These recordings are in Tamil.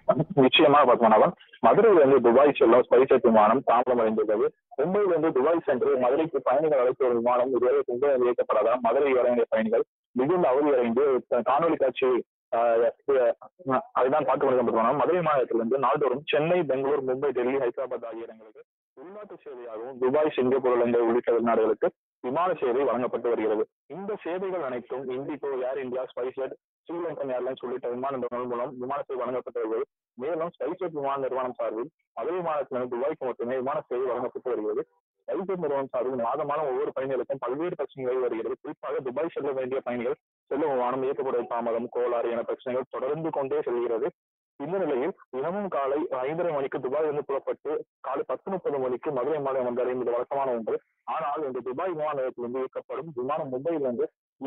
நிச்சயமாக பத்மநாபன், மதுரையிலிருந்து துபாய் செல்லும் ஸ்பைசெட் விமானம் தாமதமடைந்துள்ளது. மும்பையிலிருந்து துபாய் சென்று மதுரைக்கு பயணிகள் அழைத்து வரும் விமானம் இதுவரை மும்பை இயக்கப்படாதால் மதுரை வர வேண்டிய பயணிகள் மிகுந்த அவதியடைந்து காணொலி காட்சி அதுதான் பார்த்து கொண்டிருக்கிறோம். மதுரை மாநிலத்திலிருந்து நாள்தோறும் சென்னை, பெங்களூர், மும்பை, டெல்லி, ஹைதராபாத் ஆகிய இடங்களுக்கு உள்நாட்டு சேவையாகவும் துபாய், சிங்கப்பூர், இலங்கை உள்ளிட்ட வெளிநாடுகளுக்கு விமான சேவை வழங்கப்பட்டு வருகிறது. இந்த சேவைகள் அனைத்தும் இண்டிகோ, ஏர் இந்தியா, ஸ்பைஸ்ஜெட், ஸ்ரீலங்கன் ஏர்லைன்ஸ் உள்ளிட்ட விமான நிறுவனங்கள் மூலம் விமான சேவை வழங்கப்பட்டு வருகிறது. மேலும் ஸ்பைஸ்ஜெட் விமான நிறுவனம் சார்பில் மதுரை மாநிலத்திலிருந்து துபாய்க்கு மட்டுமே விமான சேவை வழங்கப்பட்டு வருகிறது. ஸ்பைஸ்ஜெட் நிறுவனம் சார்பில் மாதம் ஒவ்வொரு பயணிகளுக்கும் பல்வேறு பிரச்சனைகள் வருகிறது. குறிப்பாக துபாய் செல்ல வேண்டிய பயணிகள் செல்லும் விமானம் இயக்கப்படுவது தாமதம், கோளாறு என பிரச்சனைகள் தொடர்ந்து கொண்டே செல்கிறது. இந்த நிலையில் தினமும் காலை 5:30 மணிக்கு துபாயிலிருந்து புறப்பட்டு காலை 10:30 மணிக்கு மதுரை மாநிலம் வந்தடைவது வழக்கமான ஒன்று. ஆனால் இந்த துபாய் விமான நிலையத்திலிருந்து இயக்கப்படும் விமானம் மும்பையிலிருந்து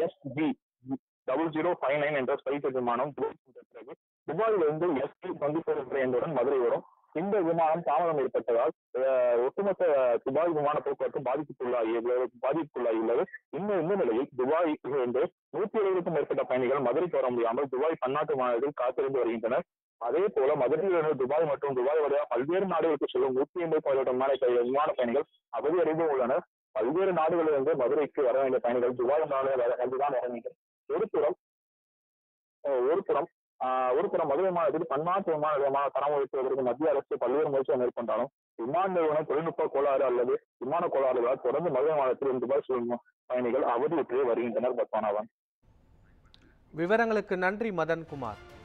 SG0059 என்ற ஸ்பைஸ்ஜெட் விமானம் பிறகு துபாயிலிருந்து SG24 என்பதுடன் மதுரை வரும். இந்த விமானம் தாமதம் ஏற்பட்டதால் ஒட்டுமொத்த துபாய் விமான போக்குவரத்து பாதிப்புக்குள்ளாகியுள்ளது. இந்த நிலையில் துபாயிலிருந்து 170க்கும் மேற்பட்ட பயணிகள் மதுரைக்கு வர முடியாமல் துபாய் பன்னாட்டு விமானத்தில் காத்திருந்து வருகின்றனர். அதே போல மதுரையிலிருந்து துபாய் மற்றும் துபாய் வழியாக பல்வேறு நாடுகளுக்கு செல்லும் 180 விமான பயணிகள் அவதியடைந்து உள்ளனர். பல்வேறு நாடுகளிலிருந்து மதுரைக்கு வர வேண்டிய பயணிகள் துபாய் வந்துதான் வர வேண்டும். ஒருபுறம் மதுரை விமானத்தில் பன்னாட்டு விமான தரம் உயர்த்துவதற்கு மத்திய அரசு பல்வேறு முயற்சிகள் மேற்கொண்டாலும் விமான நிறுவனம் தொழில்நுட்ப கோளாறு அல்லது விமான கோளாறுகளால் தொடர்ந்து மதுரை மாநிலத்தில் துபாய் செல்லும் பயணிகள் அவதியுற்றே வருகின்றனர். பத்மநாபன், விவரங்களுக்கு நன்றி மதன்குமார்.